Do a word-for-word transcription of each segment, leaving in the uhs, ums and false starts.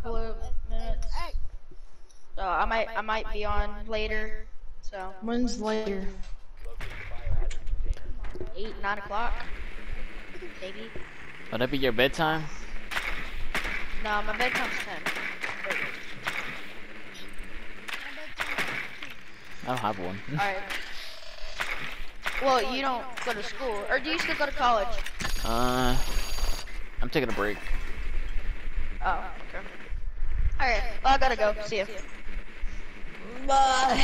couple of minutes. So I might I might be on later. So When's later? eight, nine o'clock, maybe. Would that be your bedtime? No, my bedtime's ten. I don't have one. Alright. Well, you don't go to school, or do you still go to college? uh, I'm taking a break. Oh, okay. Alright, well I gotta go. See ya. Bye.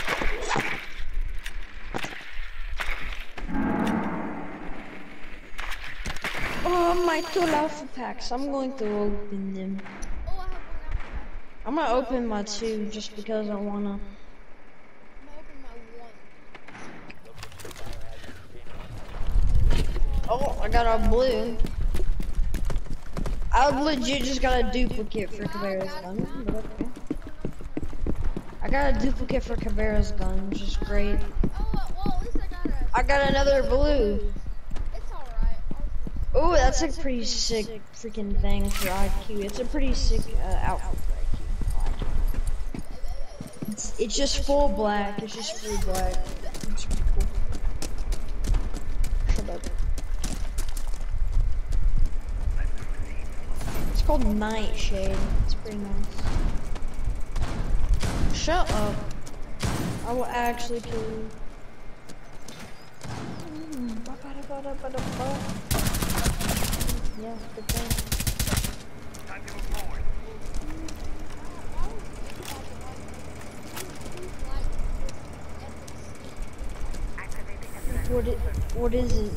Oh, my two alpha packs. I'm going to open them. I'm gonna open my two just because I wanna. Oh, I got a blue. I legit just got a duplicate for Caveira's gun, but okay. I got a duplicate for Caveira's gun, which is great. I got another blue. Oh, that's a pretty sick freaking thing for I Q. It's a pretty sick uh, outfit for I Q. It's, it's just full black. It's just full black. It's pretty cool. Shut up. It's called Nightshade. It's pretty nice. Shut up. I will actually kill you. Mm, ba -ba -da -ba -da -ba -da -ba. Yeah, good thing. What it, what is it?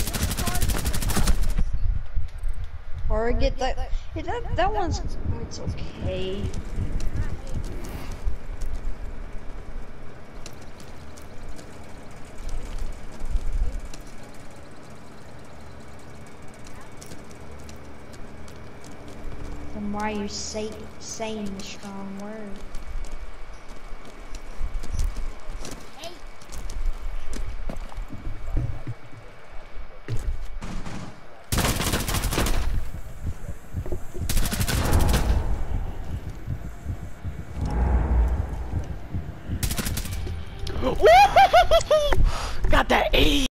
Or get that? Yeah, that that one's it's okay. Then why are you say, saying the strong word? Got that E!